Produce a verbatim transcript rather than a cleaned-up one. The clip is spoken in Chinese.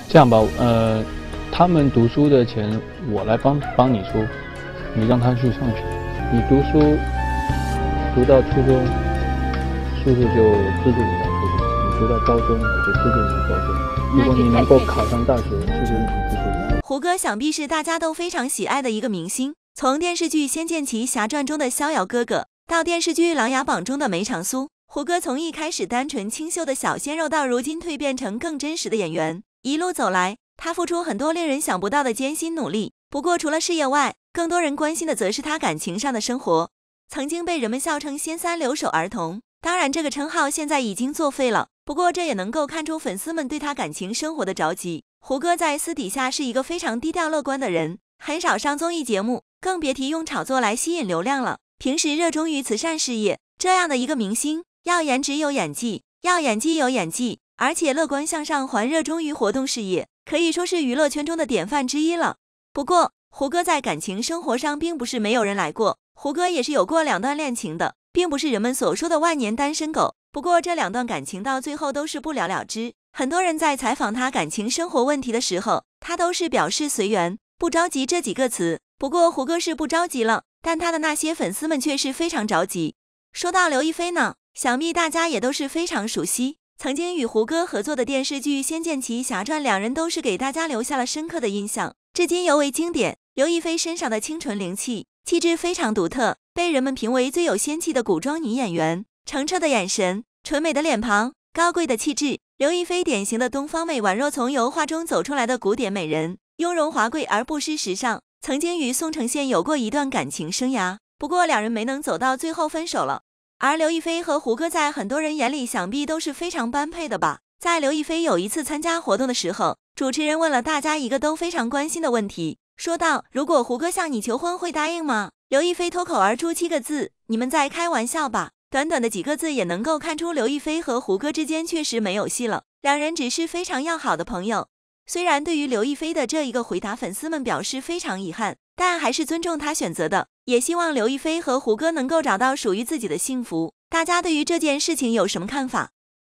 这样吧，呃，他们读书的钱我来帮帮你出，你让他去上学。你读书读到初中，叔叔就资助你到初中；你读到高中，我就资助你到高中。如果你能够考上大学，叔叔一起资助你。 胡歌想必是大家都非常喜爱的一个明星，从电视剧《仙剑奇侠传》中的逍遥哥哥，到电视剧《琅琊榜》中的梅长苏，胡歌从一开始单纯清秀的小鲜肉，到如今蜕变成更真实的演员，一路走来，他付出很多令人想不到的艰辛努力。不过除了事业外，更多人关心的则是他感情上的生活。曾经被人们笑称仙三留守儿童，当然这个称号现在已经作废了，不过这也能够看出粉丝们对他感情生活的着急。胡歌在私底下是一个非常低调乐观的人，很少上综艺节目，更别提用炒作来吸引流量了。平时热衷于慈善事业，这样的一个明星，要颜值有演技，要演技有演技，而且乐观向上，还热衷于活动事业，可以说是娱乐圈中的典范之一了。不过胡歌在感情生活上并不是没有人来过，胡歌也是有过两段恋情的，并不是人们所说的万年单身狗。不过这两段感情到最后都是不了了之，很多人在采访他感情生活问题的时候，他都是表示随缘，不着急这几个词。不过胡歌是不着急了，但他的那些粉丝们却是非常着急。说到刘亦菲呢，想必大家也都是非常熟悉，曾经与胡歌合作的电视剧《仙剑奇侠传》，两人都是给大家留下了深刻的印象，至今尤为经典。刘亦菲身上的清纯灵气，气质非常独特，被人们评为最有仙气的古装女演员。澄澈的眼神，纯美的脸庞，高贵的气质，刘亦菲典型的东方美，宛若从油画中走出来的古典美人，雍容华贵而不失时尚。曾经与宋承宪有过一段感情生涯，不过两人没能走到最后分手了。而刘亦菲和胡歌在很多人眼里想必都是非常般配的吧。在刘亦菲有一次参加活动的时候，主持人问了大家一个都非常关心的问题，说道：如果胡歌向你求婚会答应吗？刘亦菲脱口而出七个字：你们在开玩笑吧。短短的几个字也能够看出刘亦菲和胡歌之间确实没有戏了，两人只是非常要好的朋友。虽然对于刘亦菲的这一个回答粉丝们表示非常遗憾，但还是尊重她选择的，也希望刘亦菲和胡歌能够找到属于自己的幸福。大家对于这件事情有什么看法？